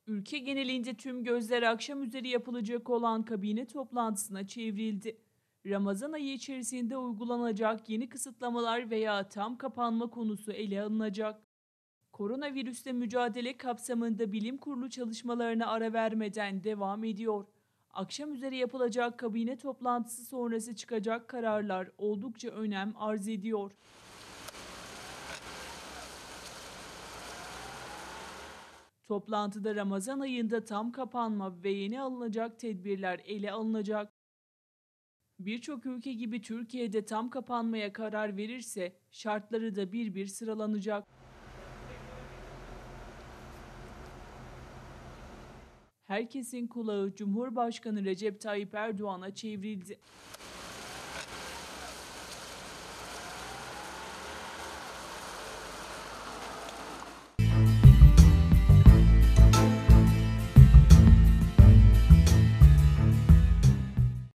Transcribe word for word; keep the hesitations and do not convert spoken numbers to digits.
Ülke genelinde tüm gözler akşam üzeri yapılacak olan kabine toplantısına çevrildi. Ramazan ayı içerisinde uygulanacak yeni kısıtlamalar veya tam kapanma konusu ele alınacak. Koronavirüsle mücadele kapsamında bilim kurulu çalışmalarına ara vermeden devam ediyor. Akşam üzeri yapılacak kabine toplantısı sonrası çıkacak kararlar oldukça önem arz ediyor. Toplantıda Ramazan ayında tam kapanma ve yeni alınacak tedbirler ele alınacak. Birçok ülke gibi Türkiye'de tam kapanmaya karar verirse şartları da bir bir sıralanacak. Herkesin kulağı Cumhurbaşkanı Recep Tayyip Erdoğan'a çevrildi.